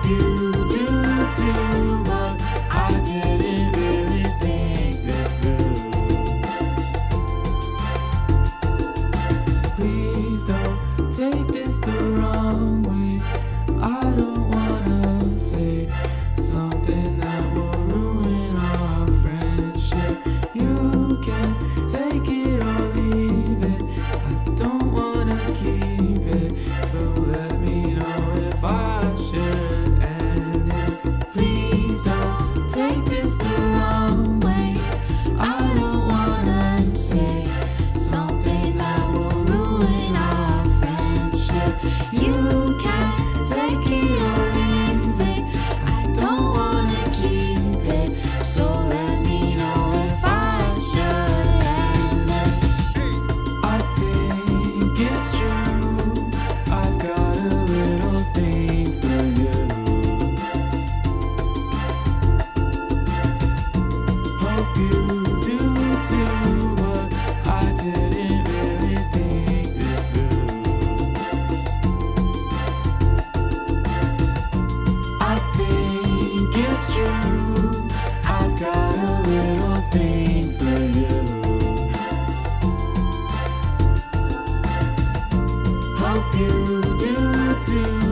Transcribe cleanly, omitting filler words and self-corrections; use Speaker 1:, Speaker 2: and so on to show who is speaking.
Speaker 1: you do too, but I didn't really think this through. Please don't take this the wrong way. I don't wanna say something that will ruin our friendship. You can take it or leave it. I don't wanna keep it, so let me know if I should end this. Please don't take this the wrong way. I don't wanna say something that will ruin our friendship. You can take it or leave it. I don't wanna keep it, so let me know if I should end this. I think it's true, I've got a little thing for you. Hope you do too, but I didn't really think this through. I think it's true, I've got a little thing for you. Hope you do too.